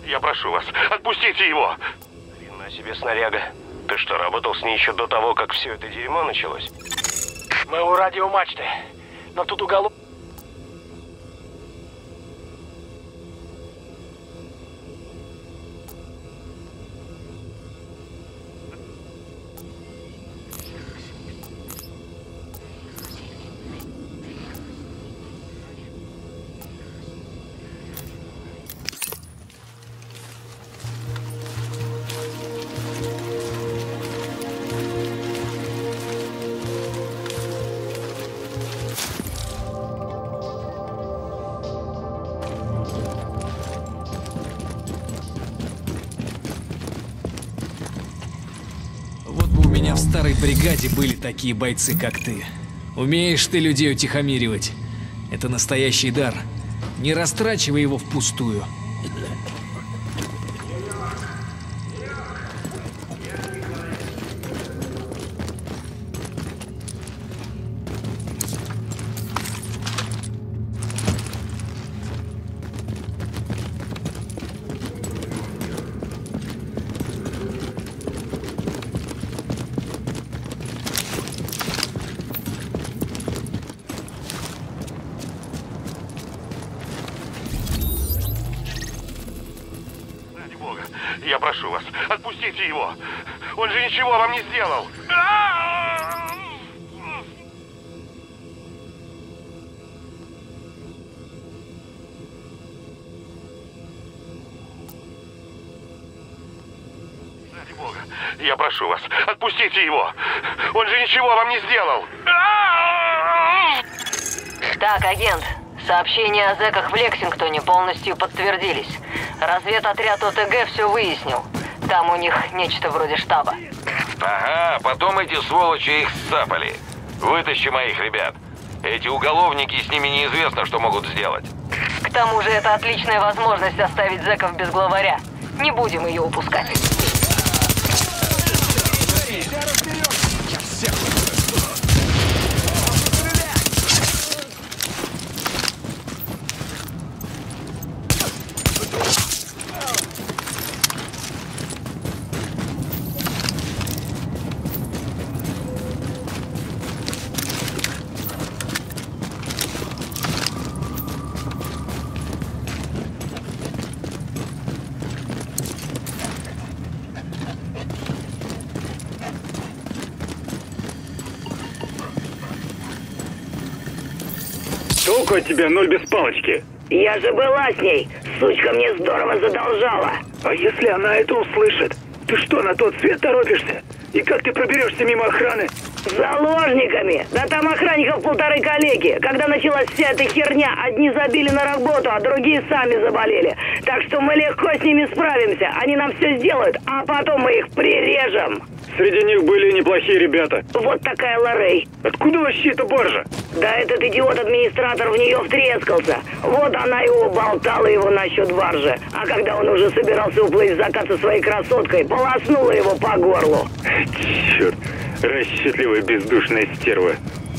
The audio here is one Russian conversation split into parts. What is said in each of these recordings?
Я прошу вас, отпустите его! Хрена себе снаряга. Ты что, работал с ней еще до того, как все это дерьмо началось? Мы у радиомачты, но тут уголок... В старой бригаде были такие бойцы, как ты. Умеешь ты людей утихомиривать. Это настоящий дар. Не растрачивай его впустую. Я прошу вас, отпустите его! Он же ничего вам не сделал! Ради бога, я прошу вас, отпустите его! Он же ничего вам не сделал! Так, агент, сообщения о зэках в Лексингтоне полностью подтвердились. Разведотряд ОТГ все выяснил. Там у них нечто вроде штаба. Ага, потом эти сволочи их сцапали. Вытащи моих ребят. Эти уголовники, с ними неизвестно, что могут сделать. К тому же это отличная возможность оставить зэков без главаря. Не будем ее упускать. Толку от тебя ноль без палочки. Я же была с ней. Сучка мне здорово задолжала. А если она это услышит? Ты что, на тот свет торопишься? И как ты проберешься мимо охраны? Заложниками! Да там охранников 1,5 коллеги. Когда началась вся эта херня, одни забили на работу, а другие сами заболели. Так что мы легко с ними справимся. Они нам все сделают, а потом мы их прирежем. Среди них были неплохие ребята. Вот такая Лоррей. Откуда вообще эта баржа? Да этот идиот-администратор в нее втрескался. Вот она и уболтала его насчет баржи. А когда он уже собирался уплыть в закат со своей красоткой, полоснула его по горлу. Черт, расчетливая бездушная стерва.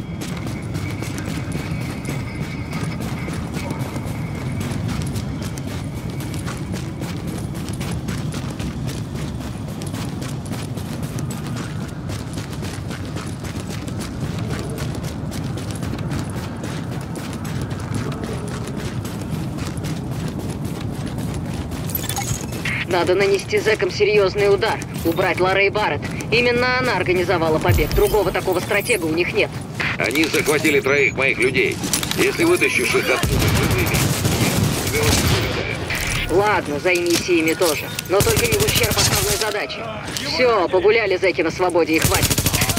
Надо нанести зэкам серьезный удар, убрать Лоррей Барретт. Именно она организовала побег. Другого такого стратега у них нет. Они захватили 3 моих людей. Если вытащишь их оттуда живыми, тебя очень. Ладно, займись ими тоже. Но только не в ущерб основной задаче. Все, погуляли зэки на свободе и хватит.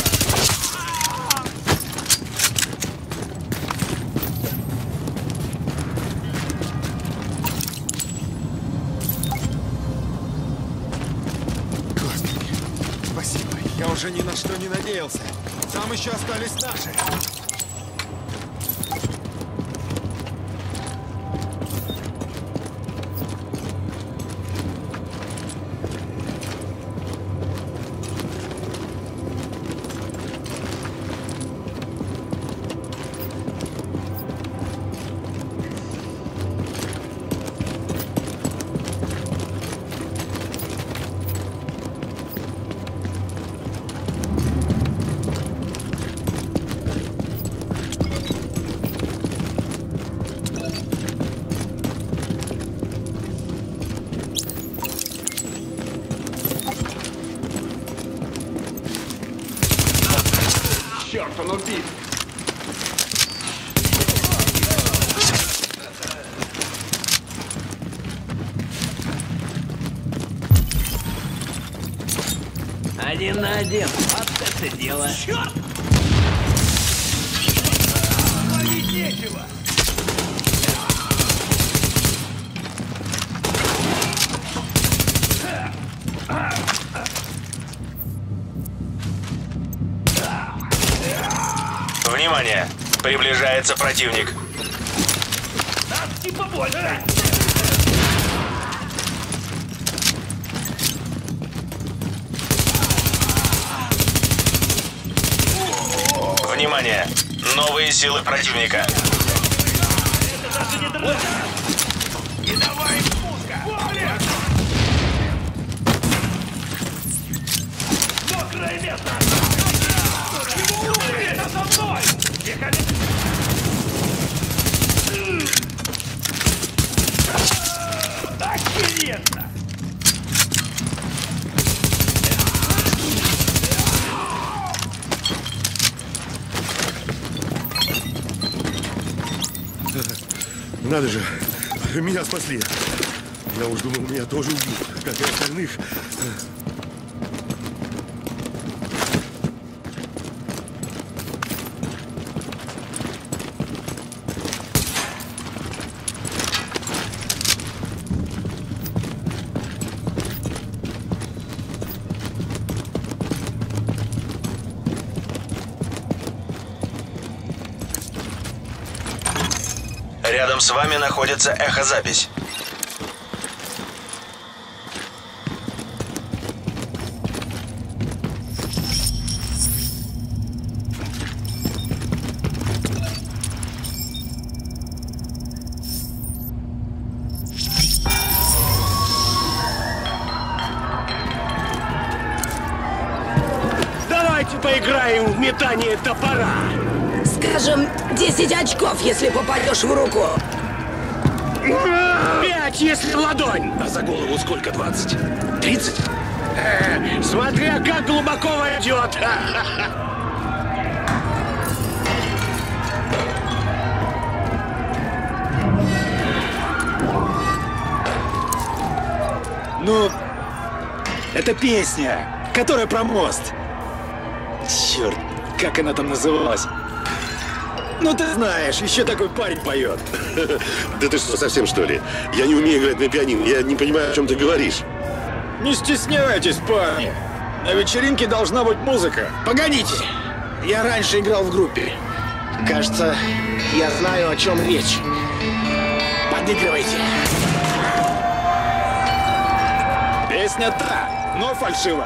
Я уже ни на что не надеялся. Там еще остались наши. он убит. Один на один. Вот это дело. Черт! Ловить нечего. Внимание! Приближается противник. Нас типа больше. Внимание! Новые силы противника. Это даже не дрожь. Не давай спуска. Мокрое место. Его убили. Это со мной. Охеренно. Надо же, меня спасли. Я уж думал, меня тоже убьют, как и остальных. Рядом с вами находится эхозапись. Давайте поиграем в метание топора. Скажем, 10 очков, если попадешь в руку. 5, если в ладонь. А за голову сколько? 20? 30? Смотря как глубоко войдет. Ну, это песня, которая про мост. Черт, как она там называлась? Ну ты знаешь, еще такой парень поет. Да ты что, совсем что ли? Я не умею играть на пианино, я не понимаю, о чем ты говоришь. Не стесняйтесь, парни. На вечеринке должна быть музыка. Погодите, я раньше играл в группе. Кажется, я знаю, о чем речь. Подыгрывайте. Песня та, но фальшиво.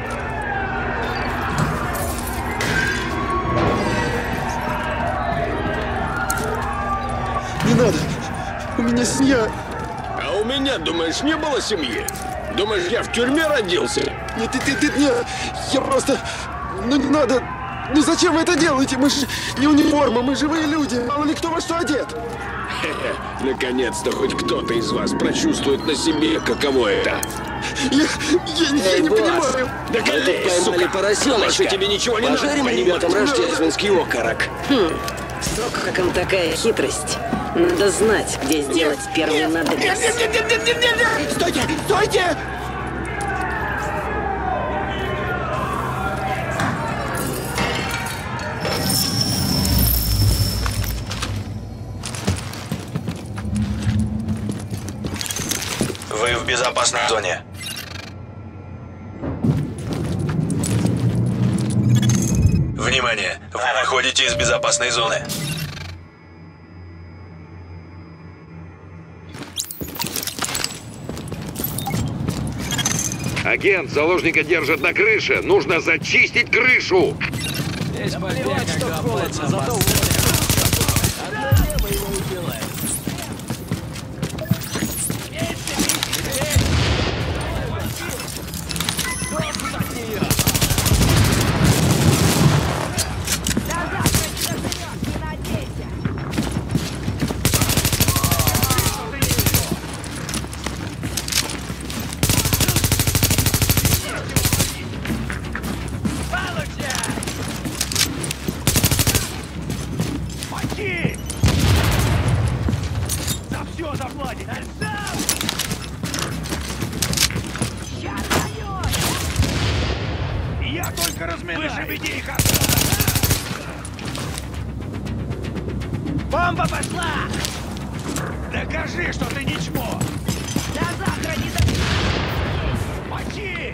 Не надо, у меня семья. А у меня, думаешь, не было семьи? Думаешь, я в тюрьме родился? Нет, нет, я просто... Ну не надо. Ну зачем вы это делаете? Мы же не униформа, мы живые люди. Мало ли кто во что одет. Наконец-то хоть кто-то из вас прочувствует на себе, каково это. Я не понимаю. Да колись, сука! Поросеночка. Тебе ничего не надо. Пожарим ребятам рождественский окорок. Как им такая хитрость? Надо знать, где сделать первый надрез. Нет! Стойте! Стойте! Вы в безопасной зоне. Внимание! Вы выходите из безопасной зоны. Агент, заложника держат на крыше. Нужно зачистить крышу. Здесь побег, что холодно, зато все заплатит. Я только разминаюсь. Вышибите их отсюда. Бомба пошла! Докажи, что ты не чмо! До завтра не до... Мочи!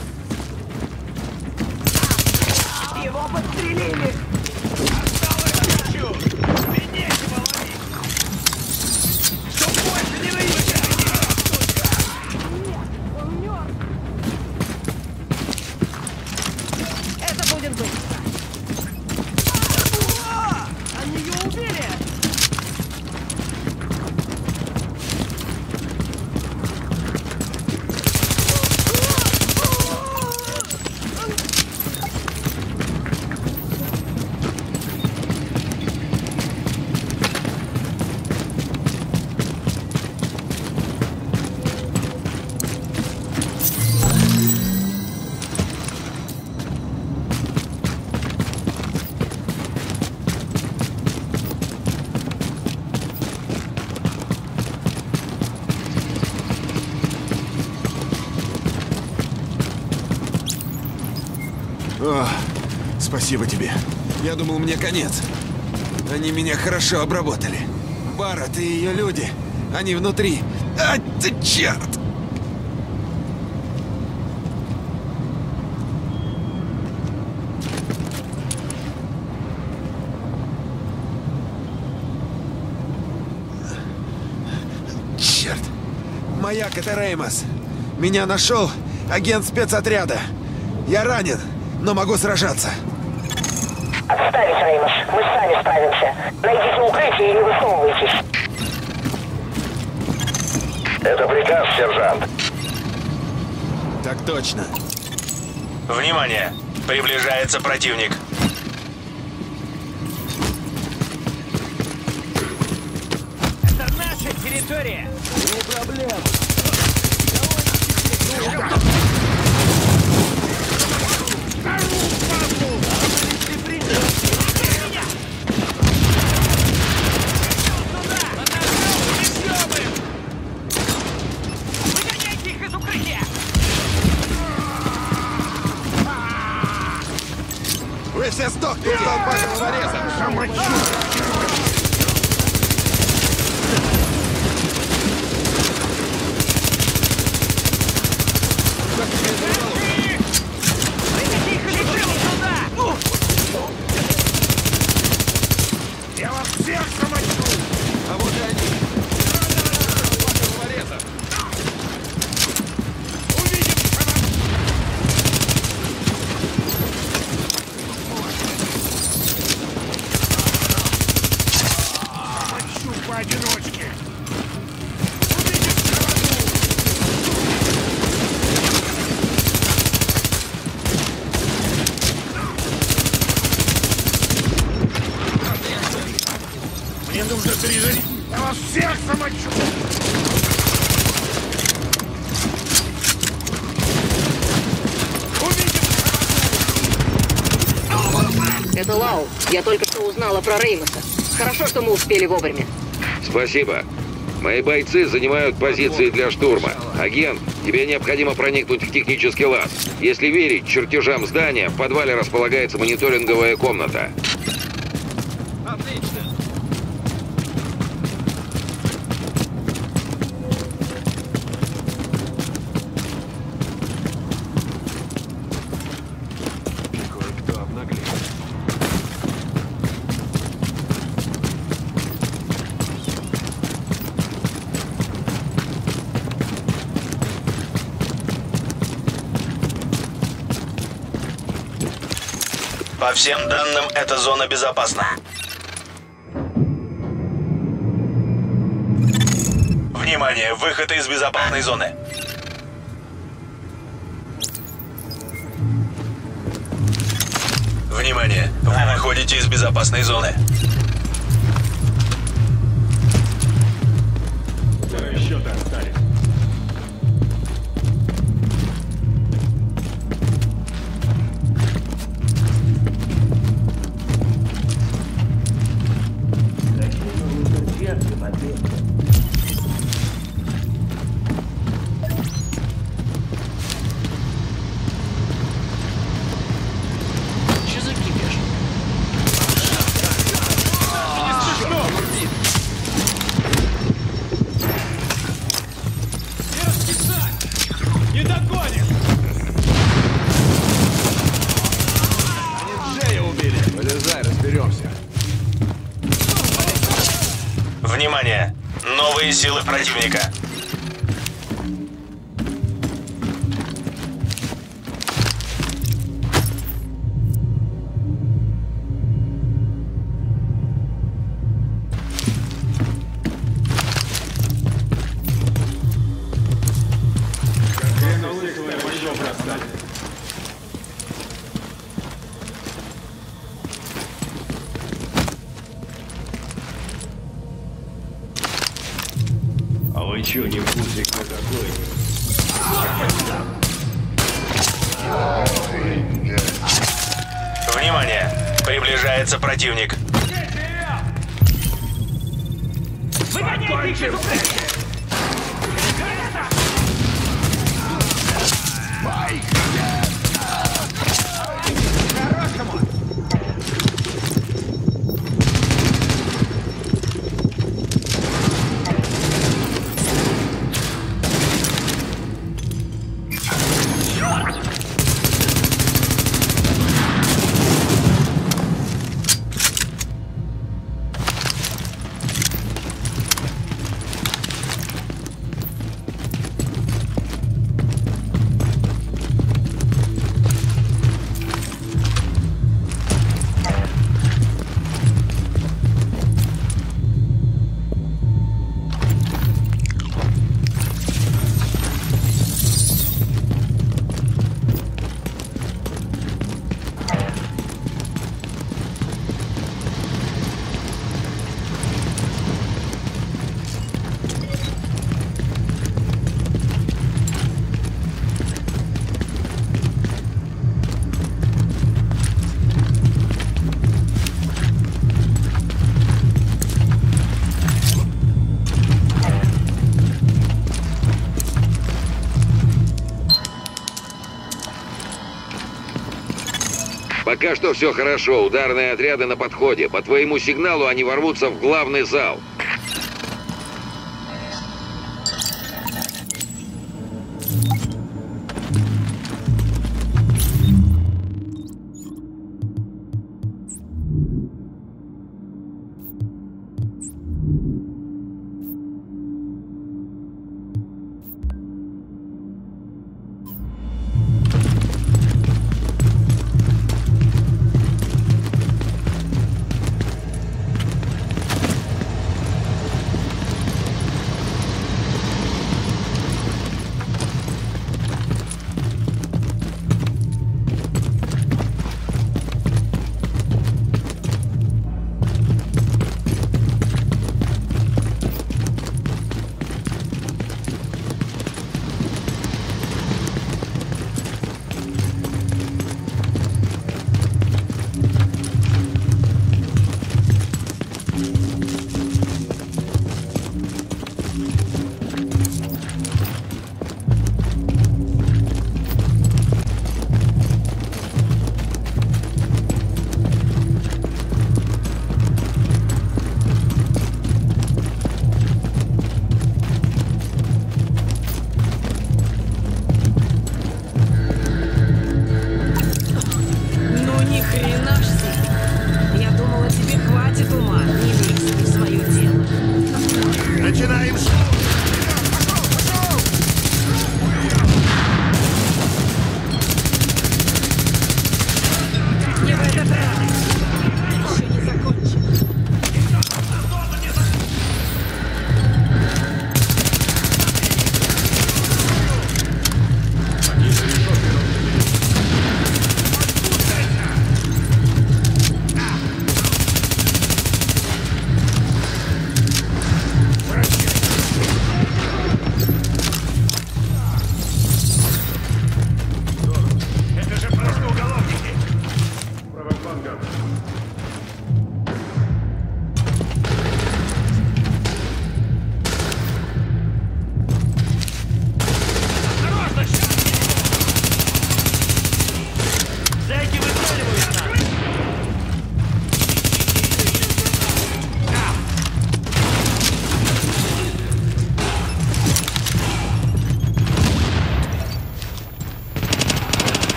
Его подстрелили! Осталось чуть-чуть! Ты нечего ловить! Чтоб больше не выезжай! Нет, он мертв! Это будет быстро! Они ее убили! О, спасибо тебе. Я думал, мне конец. Они меня хорошо обработали. Барретт и ее люди, они внутри. А, ты черт! Черт! Маяк, это Реймос. Меня нашел агент спецотряда. Я ранен, но могу сражаться. Отставить, Реймос. Мы сами справимся. Найдите укрытие и не высовывайтесь. Это приказ, сержант. Так точно. Внимание! Приближается противник. Это наша территория! Не проблем. Выгоняйте их из укрытия! Вы все сдохнете от толпа головорезов. Выгоните их из укрытия сюда! Я вас всех замочу! А вот и они. Толпа головорезов. Мочу поодиночке! Мне нужно пережить! Я вас всех замочу! Это Лау. Я только что узнала про Реймоса. Хорошо, что мы успели вовремя. Спасибо. Мои бойцы занимают позиции для штурма. Агент, тебе необходимо проникнуть в технический лаз. Если верить чертежам здания, в подвале располагается мониторинговая комната. Отлично. Кое-кто обнаглел. По всем данным, эта зона безопасна. Внимание! Выход из безопасной зоны. Внимание! Вы выходите из безопасной зоны. Счеты остались. Внимание! Новые силы противника. А вы чё, не в курсе, кто такой? Внимание! Приближается противник. Выгоните их! Пока что все хорошо, ударные отряды на подходе. По твоему сигналу они ворвутся в главный зал.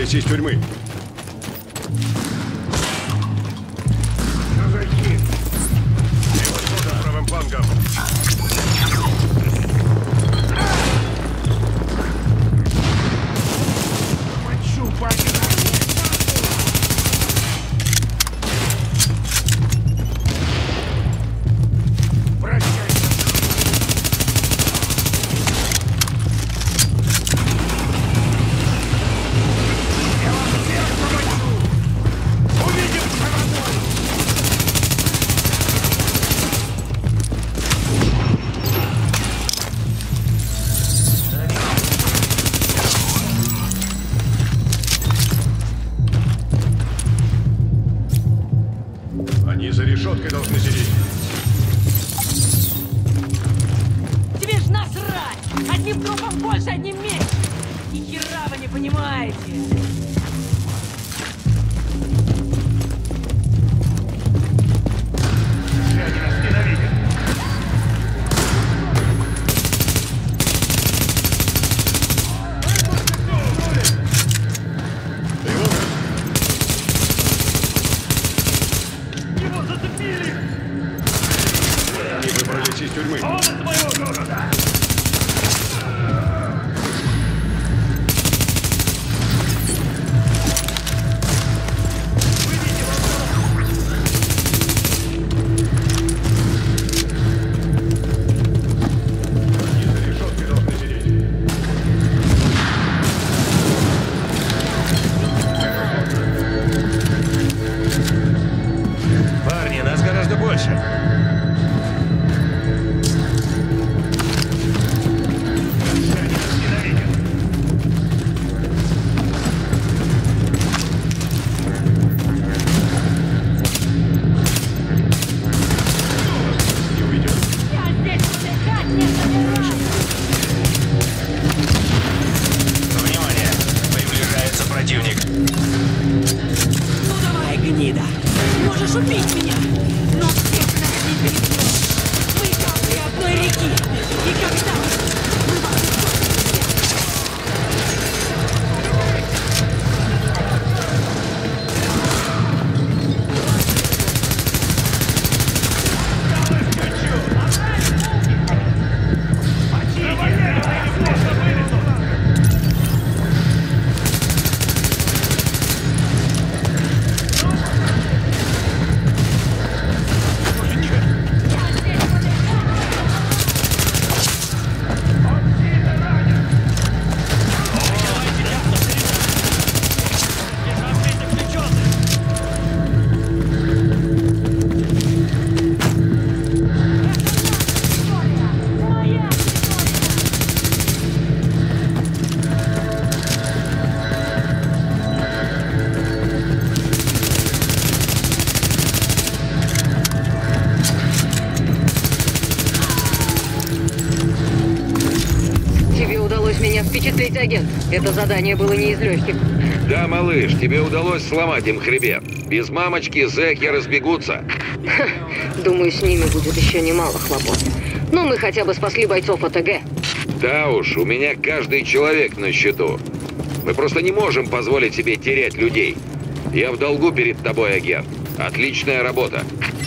выбрались из тюрьмы. Правым флангом. Они за решеткой должны сидеть. Тебе ж насрать! Одним трупом больше, одним меньше! Ни хера вы не понимаете! Из тюрьмы. Он из моего города! Парни, нас гораздо больше. Противник. Ну давай, гнида! Можешь убить меня! Но всех нас не перебьешь! Мы капли одной реки! И когда мы вас меня впечатлить, агент. Это задание было не из легких. Да, малыш, тебе удалось сломать им хребет. Без мамочки зэки разбегутся. Думаю, с ними будет еще немало хлопот. Но мы хотя бы спасли бойцов ОТГ. Да уж, у меня каждый человек на счету. Мы просто не можем позволить себе терять людей. Я в долгу перед тобой, агент. Отличная работа.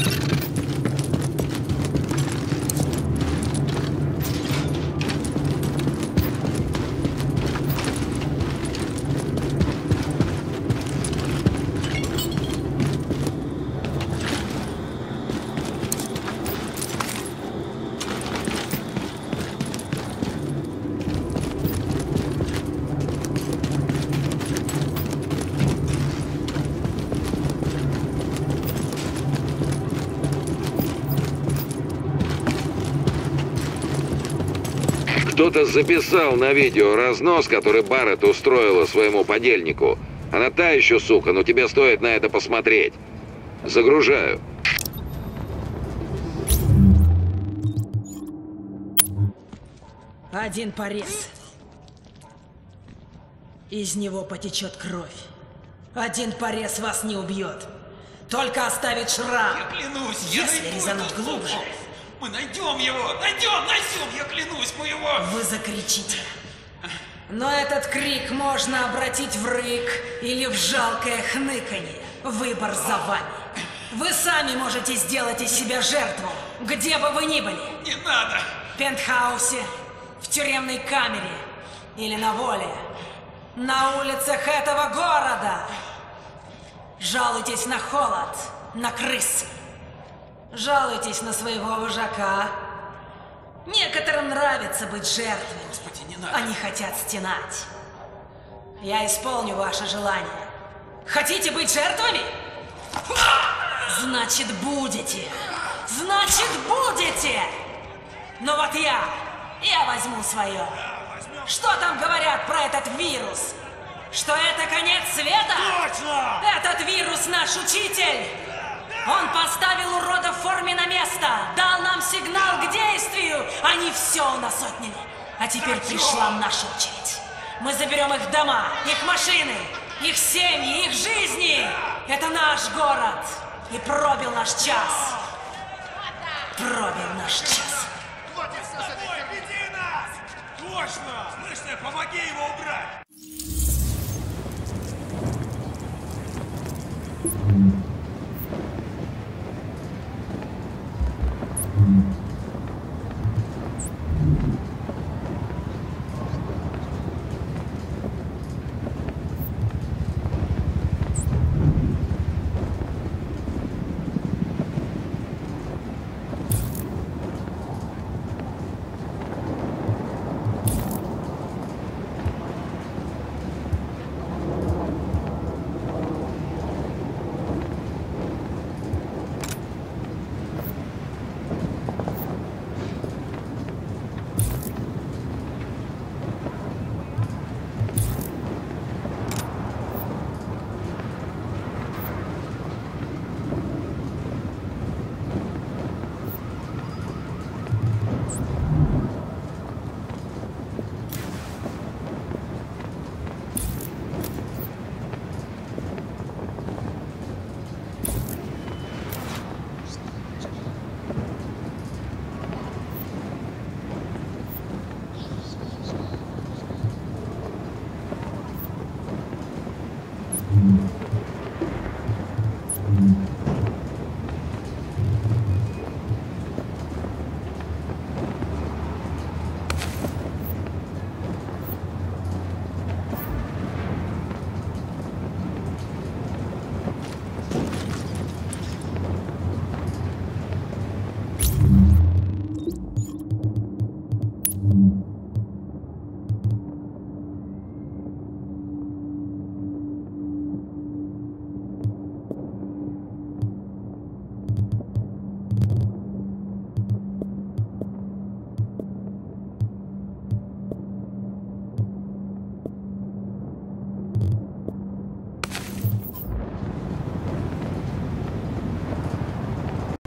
Кто-то записал на видео разнос, который Барретт устроила своему подельнику. Она та еще сука, но тебе стоит на это посмотреть. Загружаю. Один порез. Из него потечет кровь. Один порез вас не убьет. Только оставит шрам. Я клянусь, если резануть глубже. Мы найдем его! Найдем! Я клянусь, мы его! Вы закричите. Но этот крик можно обратить в рык или в жалкое хныканье. Выбор за вами. Вы сами можете сделать из себя жертву, где бы вы ни были. Не надо! В пентхаусе, в тюремной камере или на воле. На улицах этого города. Жалуйтесь на холод, на крыс. Жалуйтесь на своего вожака. Некоторым нравится быть жертвой. Господи, не надо. Они хотят стенать. Я исполню ваше желание. Хотите быть жертвами? Значит, будете. Значит, будете. Но вот я возьму свое. Что там говорят про этот вирус? Что это конец света? Точно! Этот вирус наш учитель. Он поставил уродов в форме на место, дал нам сигнал к действию. Они все у нас отняли. А теперь пришла наша очередь. Мы заберем их дома, их машины, их семьи, их жизни. Это наш город. И пробил наш час. Пробил наш час. Хватит с тобой, веди нас! Точно! Слышь, помоги его убрать!